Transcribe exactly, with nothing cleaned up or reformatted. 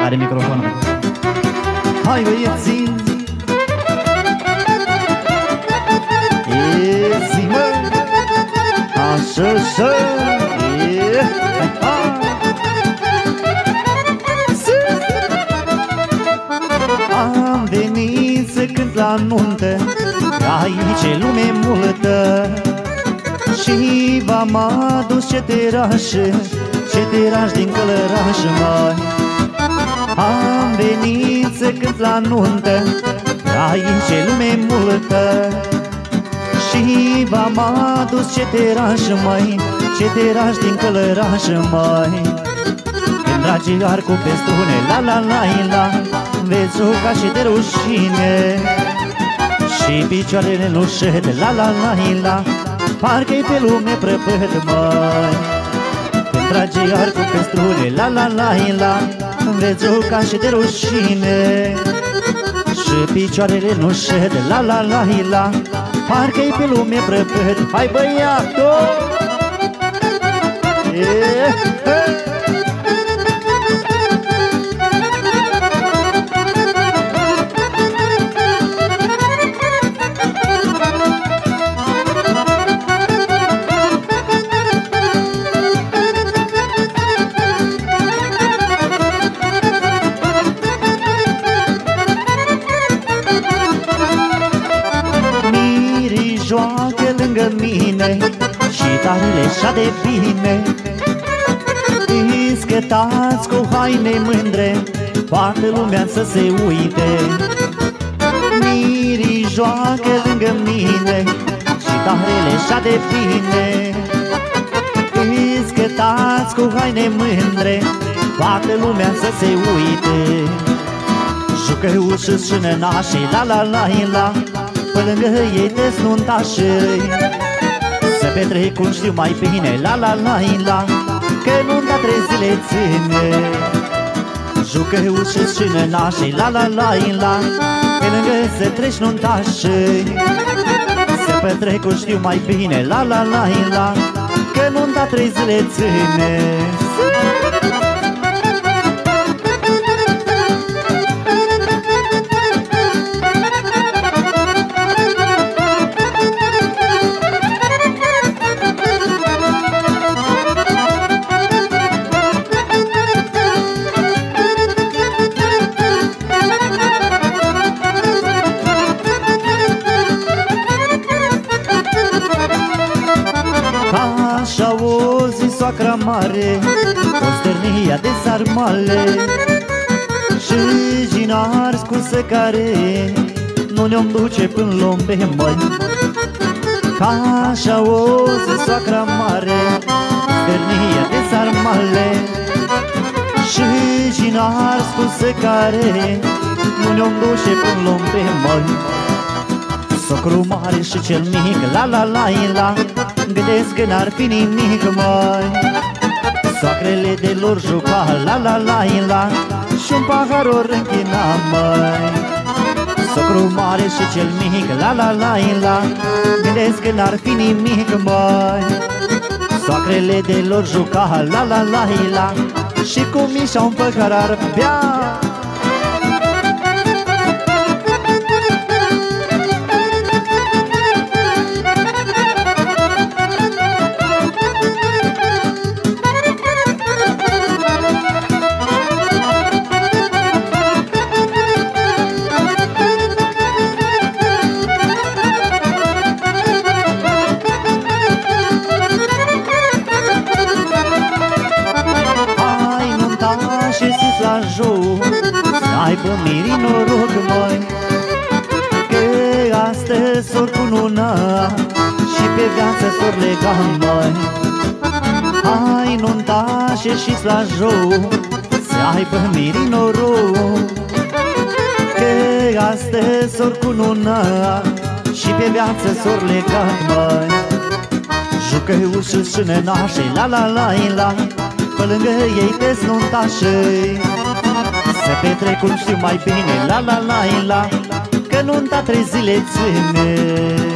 Are microfonul. Hai băieții, e zi mă, așa, așa, e, ha, am venit să cânt la nuntă, aici e lume multă. Și v-am adus ceterașe, ceteraș din Călăraș, măi. Am venit să cânt la nuntă, aici e lume multă. Și v-am adus ceteraș, măi, ceteraș din Călăraș, măi. Când dragii arcu pe strune, la la la la, veți juca și de rușine. Și picioarele nu șed, la la la la, parcă-i pe lume prăpăd, măi. Când trage arcul pe strune, la la la la, veți juca și de rușine. Și picioarele nu șed, la la la la, parcă-i pe lume prăpăd. Hai băiatul! Yeah. Joacă lângă mine și tarele așa de bine. Discătați cu haine mândre, toată lumea să se uite. Mirii joacă lângă mine și tarele așa de bine. Discătați cu haine mândre, toată lumea să se uite. Jucăuși și nănașii, la la la la, pe lângă ei desnuntașii, să petrec cum știu mai bine, la la la la, că nunta trei zile ține. Jucăuși și nănașii, la la la la, pe lângă să treci nuntașii, să petrec cum știu mai bine, la la la la, că nunta trei zile ține. Așa o zi soacra mare, o stârnia de sarmale și ginari cu săcare, nu ne-om duce până lombe, măi. Ca așa o zi soacra mare, stârnia de sarmale și ginari cu săcare, nu ne-om duce până lombe, măi. Socru mare și cel mic, la la la la, gândesc că n-ar fi nimic, măi. Soacrele de lor juca, la la la la, și un pahar ori închina, măi. Socru mare și cel mic, la la la la, gândesc că n-ar fi nimic, măi. Soacrele de lor juca, la la la la, și cu mișa un păhar ar bea. Și sus la joc, să aibă mirii noroc, măi, că astăzi s-or cununa și pe viață s-or lega, măi. Hai nuntașe și la joc, să aibă mirii noroc, că astăzi s-or cununa și pe viață s-or lega, măi. Jucăuși și nănașe, la la la la, pe lângă ei desnuntașii, să petrec cum știu mai bine, la la la la, că nunta trei zile ține.